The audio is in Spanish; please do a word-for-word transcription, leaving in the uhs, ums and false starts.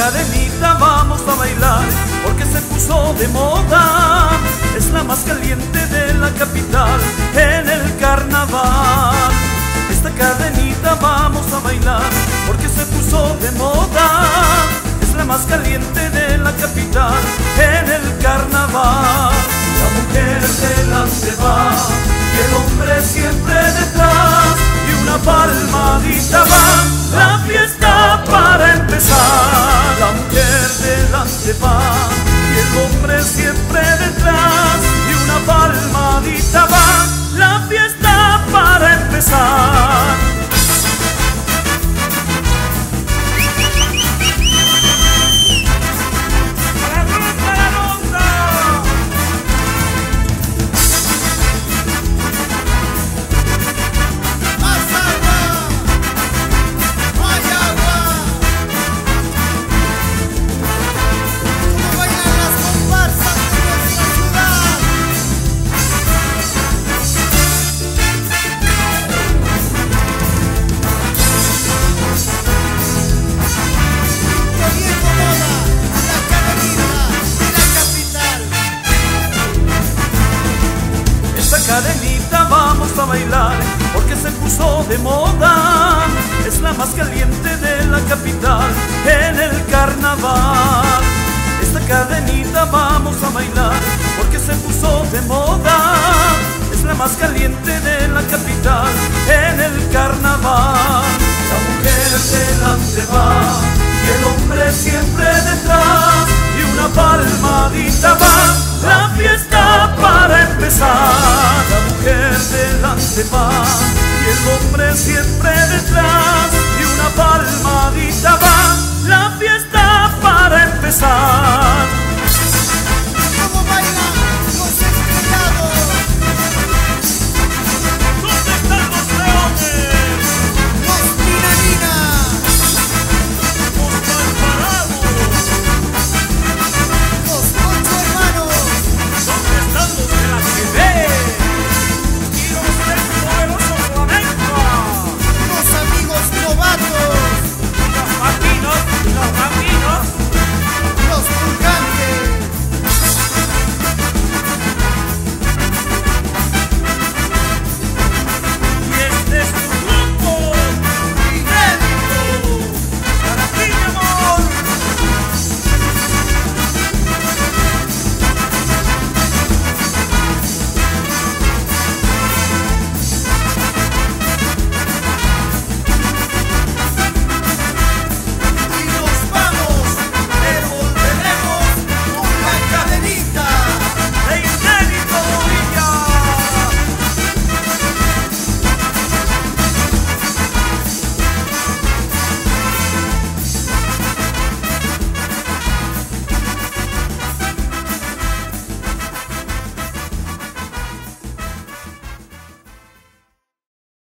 cadenita vamos a bailar porque se puso de moda. Es la más caliente de la capital en el carnaval. Esta cadenita vamos a bailar porque se puso de moda. Es la más caliente de la capital en el carnaval. La mujer delante va y el hombre siempre detrás, y una palmadita va la fiesta para empezar. La mujer delante va y el hombre siempre detrás, y una palmadita va la fiesta para empezar. Cadenita vamos a bailar porque se puso de moda. Es la más caliente de la capital en el carnaval. Esta cadenita vamos a bailar porque se puso de moda. Es la más caliente de la capital en el carnaval. La mujer delante va y el hombre siempre detrás, y una palmadita va la fiesta para empezar. La mujer delante va y el hombre siempre detrás, y una palmadita va la fiesta para empezar.